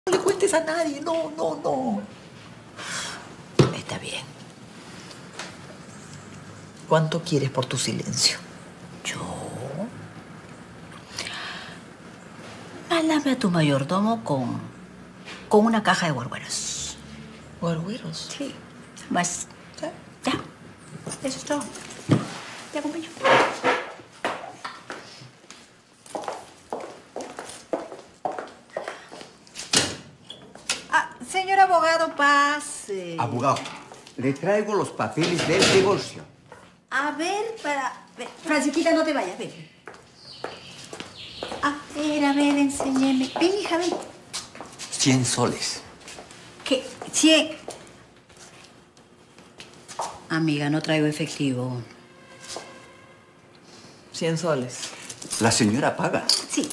No le cuentes a nadie, no, no, no. Está bien. ¿Cuánto quieres por tu silencio? ¿Yo? Mándame a tu mayordomo con una caja de guargueros. ¿Guargueros? Sí. Más. Ya. Eso es todo. Te acompaño. Señor abogado, pase. Abogado, le traigo los papeles del divorcio. A ver, Francisquita, no te vayas, ven. A ver, enséñeme. Ven, hija, ven. 100 soles. ¿Qué? 100. Amiga, no traigo efectivo. 100 soles. La señora paga. Sí.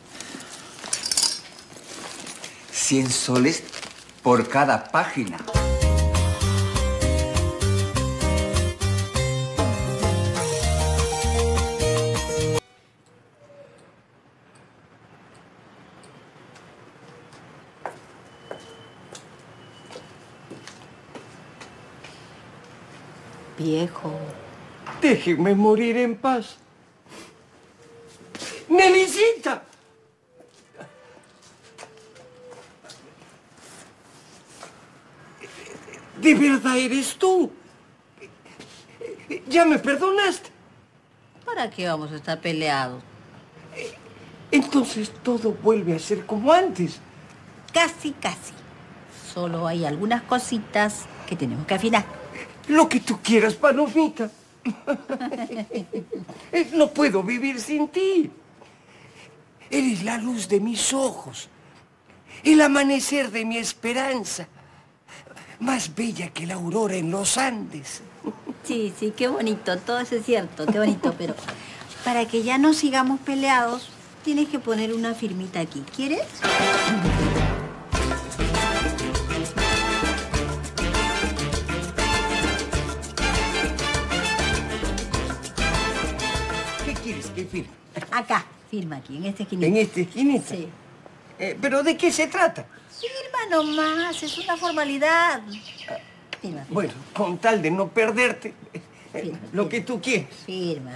100 soles por cada página. Viejo. Déjeme morir en paz. ¡Nelicita! ¿De verdad eres tú? ¿Ya me perdonaste? ¿Para qué vamos a estar peleados? Entonces todo vuelve a ser como antes. Casi, casi. Solo hay algunas cositas que tenemos que afinar. Lo que tú quieras, palomita. No puedo vivir sin ti. Eres la luz de mis ojos, el amanecer de mi esperanza, más bella que la aurora en los Andes. Sí, sí, qué bonito, todo eso es cierto, qué bonito, pero para que ya no sigamos peleados, tienes que poner una firmita aquí. ¿Quieres? ¿Qué quieres que firme? Acá, firma aquí, en esta esquinita. ¿En esta esquinita? Sí. ¿Pero de qué se trata? Firma nomás, es una formalidad. Firma, firma. Bueno, con tal de no perderte, Firma, lo firma. que tú quieres. Firma.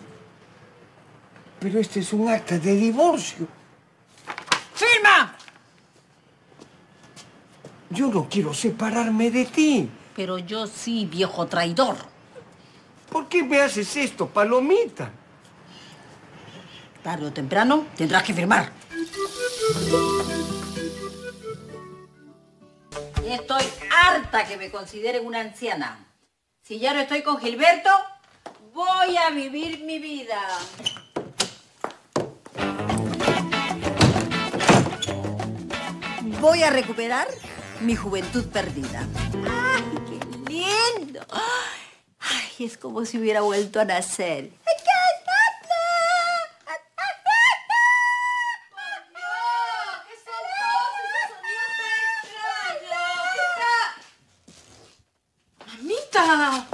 Pero este es un acta de divorcio. ¡Firma! Yo no quiero separarme de ti. Pero yo sí, viejo traidor. ¿Por qué me haces esto, palomita? Tarde o temprano tendrás que firmar. Y estoy harta que me consideren una anciana. Si ya no estoy con Gilberto, voy a vivir mi vida. Voy a recuperar mi juventud perdida. ¡Ay, qué lindo! Ay, es como si hubiera vuelto a nacer. ¡Mamita!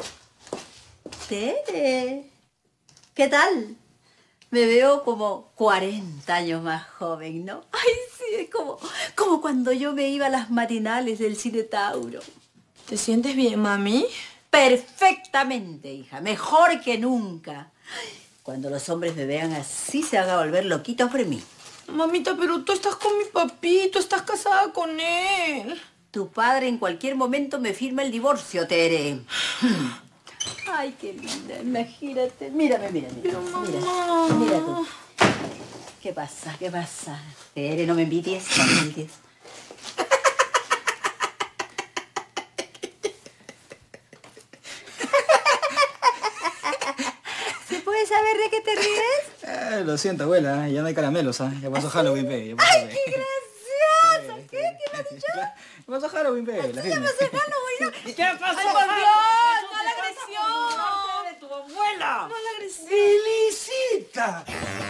Tere, ¿qué tal? Me veo como 40 años más joven, ¿no? Ay, sí, es como cuando yo me iba a las matinales del Cine Tauro. ¿Te sientes bien, mami? Perfectamente, hija, mejor que nunca. Cuando los hombres me vean así, se van a volver loquitos por mí. Mamita, pero tú estás con mi papito, estás casada con él. Tu padre en cualquier momento me firma el divorcio, Tere. Ay, qué linda, imagínate. Mírame. Pero, Mira tú. ¿Qué pasa? Tere, no me envidies, ¿Se puede saber de qué te ríes? Lo siento, abuela, ya no hay caramelos, ¿ah? Ya pasó Halloween, baby. ¡Ay, qué gracioso! ¿Qué me has dicho? Ya pasó Halloween, baby. ¿Ya pasó Halloween? ¿Qué pasó? ¡Ay, por Dios! ¡No a la agresión! ¡De tu abuela! ¡No a la agresión! ¡Felicita!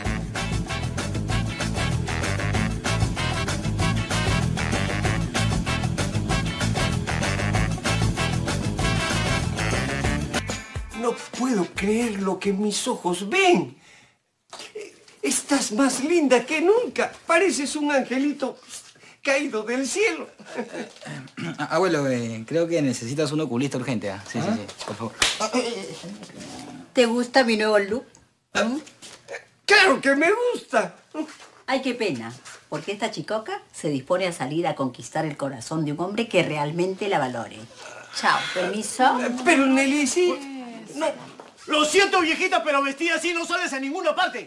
No puedo creer lo que mis ojos ven. Estás más linda que nunca. Pareces un angelito caído del cielo. Abuelo, creo que necesitas un oculista urgente. ¿Ah? Sí, sí, por favor. ¿Te gusta mi nuevo look? ¡Claro que me gusta! Ay, qué pena, porque esta chicoca se dispone a salir a conquistar el corazón de un hombre que realmente la valore. Chao, permiso. Pero Nelly, sí. No. Lo siento, viejita, pero vestida así no sales a ninguna parte.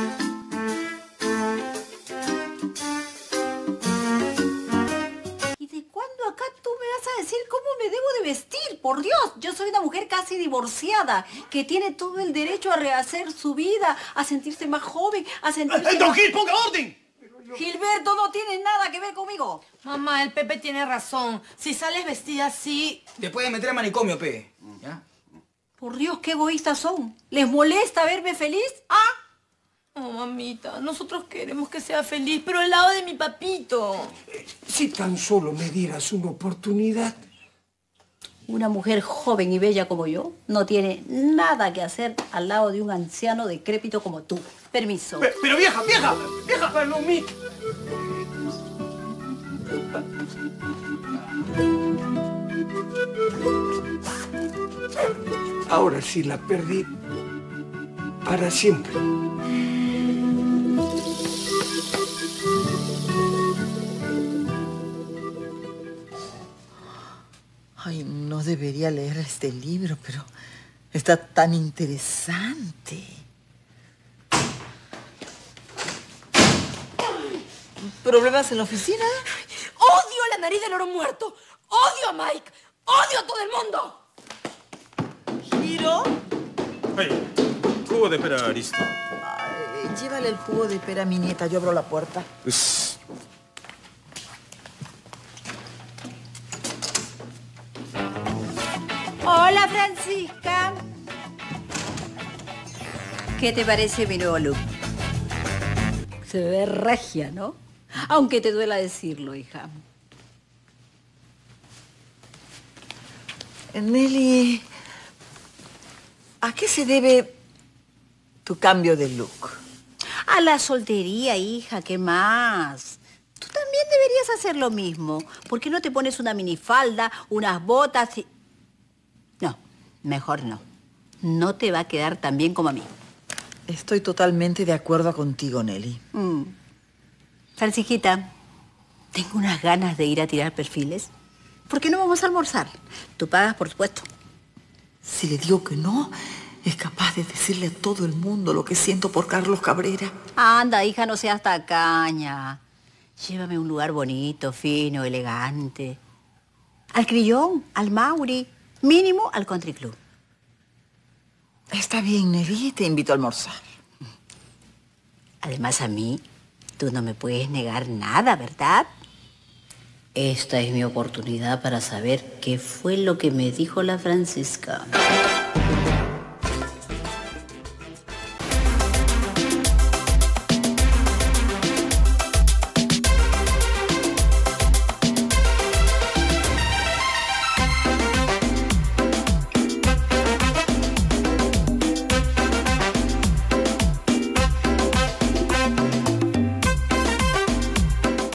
¿Y de cuándo acá tú me vas a decir cómo me debo de vestir? Por Dios, yo soy una mujer casi divorciada, que tiene todo el derecho a rehacer su vida, a sentirse más joven, a sentirse... ¡Don Gil, ponga orden! Gilberto no tiene nada que ver conmigo. Mamá, el Pepe tiene razón. Si sales vestida así... Te pueden meter a manicomio, Pe. ¿Ya? Por Dios, qué egoístas son. ¿Les molesta verme feliz? ¿Ah? Oh, mamita, nosotros queremos que sea feliz, pero al lado de mi papito. Si tan solo me dieras una oportunidad. Una mujer joven y bella como yo no tiene nada que hacer al lado de un anciano decrépito como tú. Permiso. Pero vieja, vieja, vieja. Palomita. Ahora sí la perdí para siempre. Ay, no debería leer este libro, pero está tan interesante. ¿Problemas en la oficina? ¡Odio la nariz del oro muerto! ¡Odio a Mike! ¡Odio a todo el mundo! ¿Giro? Ay, jugo de pera listo. Ay, llévale el jugo de pera a mi nieta, yo abro la puerta. Hola, Francisca. ¿Qué te parece mi nuevo look? Se ve regia, ¿no? Aunque te duela decirlo, hija. Nelly, ¿a qué se debe tu cambio de look? A la soltería, hija, ¿qué más? Tú también deberías hacer lo mismo. ¿Por qué no te pones una minifalda, unas botas y... No, mejor no. No te va a quedar tan bien como a mí. Estoy totalmente de acuerdo contigo, Nelly. Francisquita, tengo unas ganas de ir a tirar perfiles. ¿Por qué no vamos a almorzar? Tú pagas, por supuesto. Si le digo que no, es capaz de decirle a todo el mundo lo que siento por Carlos Cabrera. Anda, hija, no seas tacaña. Llévame a un lugar bonito, fino, elegante. Al Crillón, al Mauri, mínimo al Country Club. Está bien, Nelly, te invito a almorzar. Además, a mí, tú no me puedes negar nada, ¿verdad? Esta es mi oportunidad para saber qué fue lo que me dijo la Francisca.